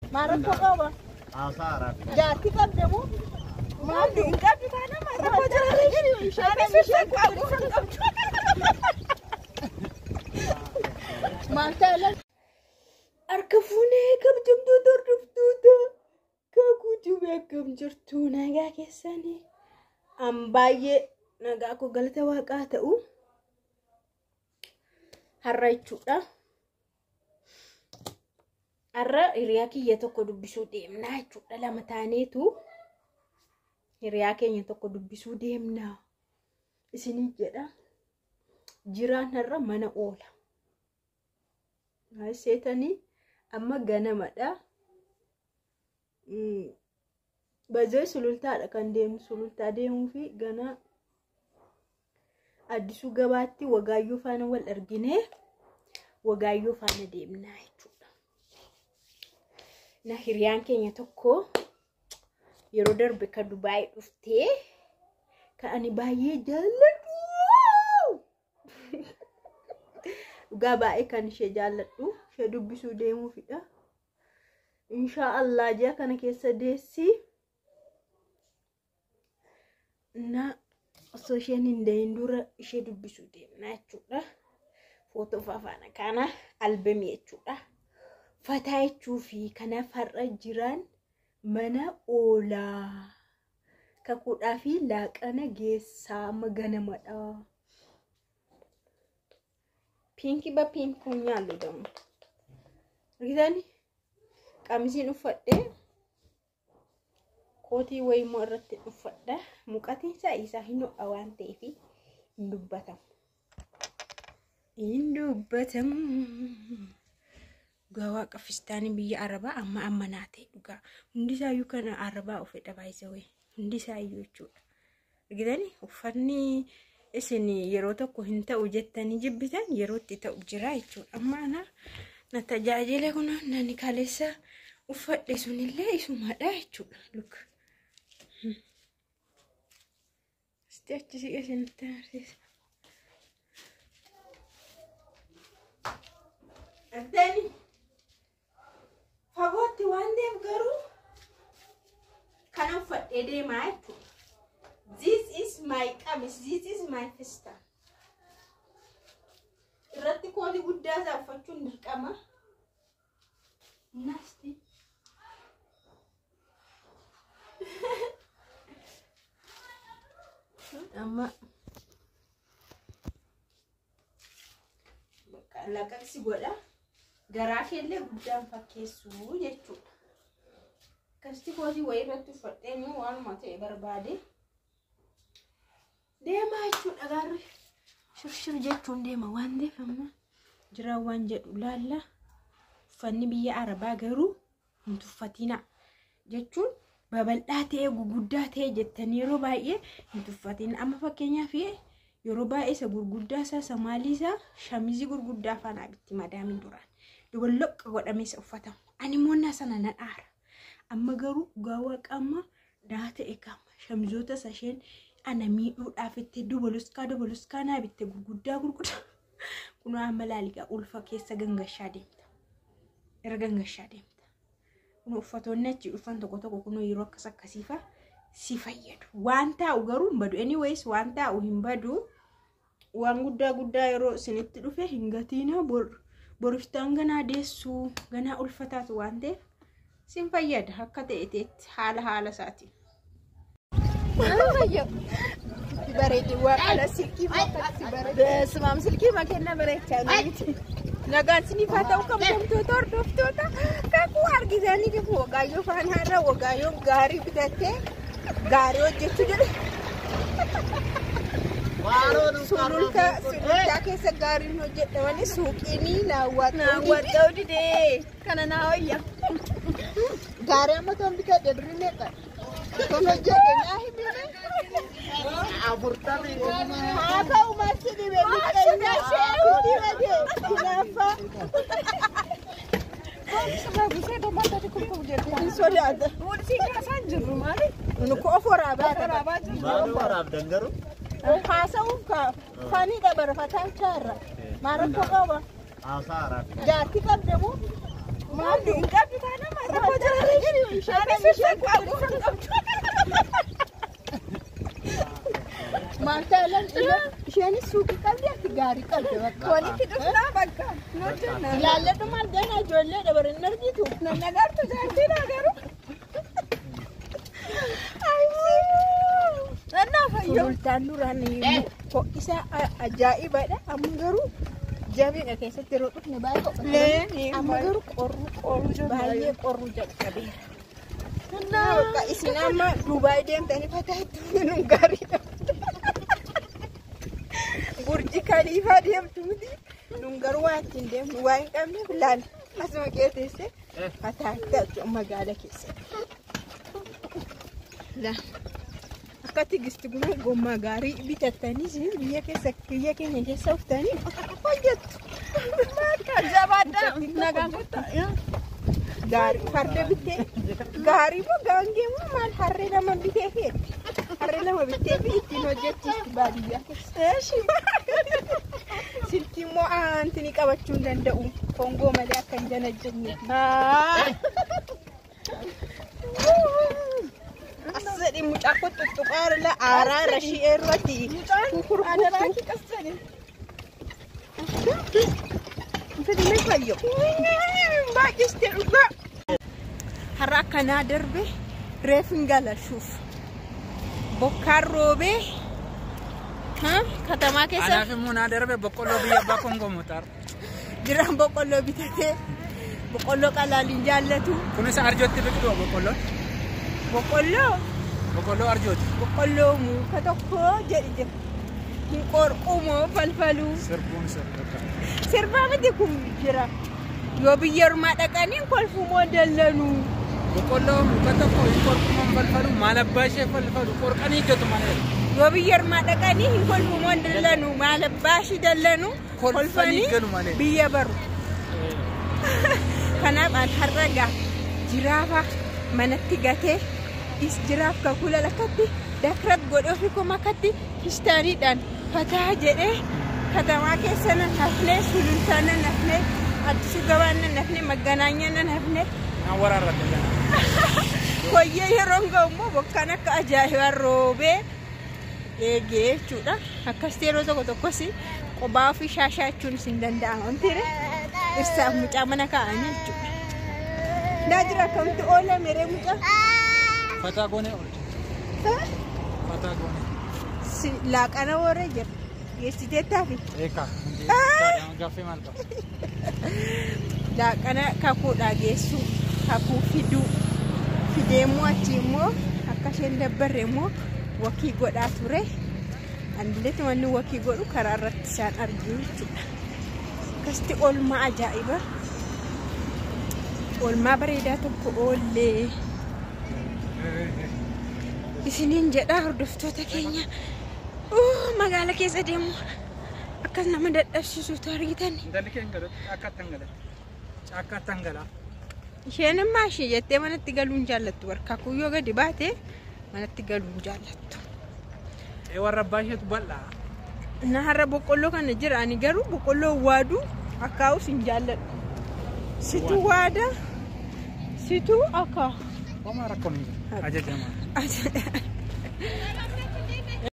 Maran pokoknya. Asaran. Jadi kan demo. Mandi enggak di sana marah aja lagi. Shani bisa kamu. Mantalan. Arkafune kam jumtu dorduftuta. Kaku juga kam jirtu naga kesani. Ambaye naga aku galata waqa ta'u. Harraichuudha. Arra hiriyaa kiyya tokko dubbisuu deemnaa jechuudha lama taaneetu hiriyaa keenya tokko dubbisuu deemnaa isinii jedha jiraan har'a mana oola seetanii amma ganamadha bazee sulultaadha kan deemnu sulultaa deemuu fi gana addisuu gabaatti wagaayyoo faana wal arginee wagaayyoo faana deemnaa jechuudha. Na hiriyaan keenya tokko yeroo darbe ka Dubaay dhuftee ka ani baay'ee jaalladhu dhugaa baay'ee kan ishee jaalladhu ishee dubbisuu deemuufidha inshaallah ji'a kana keessa deessi na osoo isheen hin dahin dura ishee dubbisuu deemna jechuudha footoo faana kana albamii jechuudha. Fataayichuu fi kanaaf har'a jiran mana oolaa kakuudhaa fi laaqana geessaa maganamadha. Pinki ba pinkuu nyaallu damu. Argitani qamisiin uffadhee kootii wayimmoo irratti uffadha. Muqatiin isaa hin ho'a waan ta'eef hin dubbatamu. Hin dubbatamu. Gawa Pakistani biyya Arabaa amma naate dhugaa hundi isaayyuu kana Arabaa ofedha baay'isawee hundi isaayyuu jechuudha. Argitani uffanni isin yeroo tokko hin ta'u jettanii jibbitan yerootti ta'u jira jechuudha. Amma ana na tajaajila kun nani kaleessa uffadhe sunillee isumadha jechuudha. Look. Achi isin taasisa. Argitani Fagootti waan deem garuu kan uffadhee deemaa jechuudha. This is my qamis, this is my festa. Irratti kootii guddaa isaa uffachuun dirqama. Nasti. Amma bakka laqaqsi godha. Garaa keellee guddaan fakkeessu jechuudha. Kasti kootii wayii irratti uffadheen waanuma ta'e barbaade deemaa jechuudha garri shirshir jechuun deema waan ta'eef amma jiraan waan jedhu laalla uffanni biyya Arabaa garuu hin tuffatina jechuun babal'aa ta'e guguddaa ta'e jettanii yeroo baay'ee hin tuffatina. Amma fakkeenyaaf yeroo baay'ee isa gurguddaa isaa Somaalii isaa shamizii gurguddaa faana bitti madaamin duraan. Duwalloqa godhamees uffatamu. Ani moonna sana nan aara. Amma garuu gaawwa qamma daata eekama. Shamizoota sasheen ana miidhuudhaaf itti dubaluskaa naa bitte gurguddaa. Kun amma laaligaa ulfa keessa gangashaa deemta. Erga gangashaa deemta. Kun uffatoonni achi dhufan tokko kun yeroo akkasiifa si fayyadu. Waan taa'u garuu hin badu. Anyways waan taa'u hin badu. Waan guddaa yeroo isinitti dhufe hin gatiina boriftaan ganaa deessuu ganaa ulfataatu waan ta'eef sin fayyada akka ta'etti haala isaati. Bareedi waaqala silkii fakkaatti bareedi. Smaam silkii makenna bareechaa jirti. Nagaan sinifaa ta'u kabajamtoota hordoftoota kakuu argisanii jiru wagaayyoo faana har'a wagaayyoon gaarii bitattee gaarii hojjechuu jedhe. Sulultaa keessa gaariin hojjedhamani suuqiinii naawwadhaa didee kana naawayya. Gaarii amma kan bitadhe durii meeqa? Kan hojjedhe naa himine? Afurtamii. Haa ta'u marti dhibee miidhagina ishee hundi badee hinaaffaa. Busee domata di kumpul jadi. Sodaata. Wulsi kaasaan jirru maali? Nuku oforaa baata. Maal waraab dangaru? Haasawuun fanii dabara fataacharra. Maara koqaba. Asaara. Jaarti qabdamu. Maali hin qabdu taana maara Matalan isheenis suuqii qabdi ati gaarii qabdi bakka walitti dhufnaa bakka ilaalladhumaan gana ijoollee dabarin argitu nan agartu jaartiin agaru sultaan duraan isa ajaa'ibadha amma garuu jabina keessatti yeroo dhufne baay'ee amma garuu qorru baay'ee qorru jalqabeera bakka isin amma Dubaay deemtanii fataattu nun gaariidha Burji Khalifa deemtuuti nun garuu waan ittiin deemnu waa hin qabneef laal asuma keessatti fataattu magaala keessatti akka tigisti guma gommaa gaarii bitattanii biyya keenya keessa uftanii hojjettu maaka jabaadhaa nagaan kutta gaarii farda bitee gaarii moo gaangee moo maal harree lama bitee feete harree lama bitee fi ittiin hojjechiisti baadiyyaa keessa silti immoo aantini qabachuu hin danda'u kongoo malee akka hin janajjanneef asadi mucaa tuttuqaar la aaraa rashii irratti adaraaki qasani fedhime fayyo baaqiste dhugaa har'a akkanaa darbe reefin galashuuf bokkaan roobee katamaa keessa anaaf immoo naa darbe boqqolloo biyya abbaa Kongoo muxaar jiraan boqqolloo bitatee boqqolloo qalaaliin jaallatu kunis arjootti biqiluu boqqolloo arjooti boqqolloo muka tokko jedhi jira hin qorqumoo falfaluu sirbaa miti kun jira yoo biyya ormaa dhaqanii kolfumoo dallanuu boqqolloo muka tokko hin qorqumoo falfaluu maal abbaa ishee falfalu qorqanii ijjatu malee yoo biyya ormaa dhaqanii hin kolfumoo dallanuu maal abbaa ishee dallanuu kolfanii biyya baru kanaaf an harragaa jiraafa manatti gatee is jiraaf kakula lakkatti dakrat godhee ofii komakatti histaaniidhaan fataa jedhee katamaa keessa nan hafnee sulultaa nan hafnee addisuu gabaan nan hafnee magganaanya nan hafnee koyyee yeroon ga'u immoo bokkaan akka ajaa'ibaa roobee eegee jechuudha akkas yeroo tokko tokkos qophaa ofii shaashaachuun isin danda'ama wantiire irsaaf mucaa mana kaa'anii jechuudha naa jira akkamti oola meree mucaa fataa goonee oolche fataa goonee si laaqana warree jira geessiteettaafi eekaa gaaffii maal qaba laaqana kakuudhaa geessuu kakuu fiduu fideemmoo achi immoo akka isheen dabbarre immoo wakii godhaa ture andiletti manni wakii godhu karaa irratti isaan argee jechuudha akkasitti oolmaa ajaa'iba oolmaa bareedaa tokko oollee isiniin jedhaa hordoftoota keenya magaala keessa deemu akkas nama dadhabsiisutu argitan dalli keenya akka tangala isheen immoo ishee jettee manatti galuun jaallattu warkaa kuyyoo gadi baatee manatti galuun jaallattu warra abbaa isheetu bal'aa na har'a boqqolloo kana jira ani garuu boqqolloo waaduu akkaa'us hin jaalladhu situ waada situ akka Oma rakkoon ajajamaa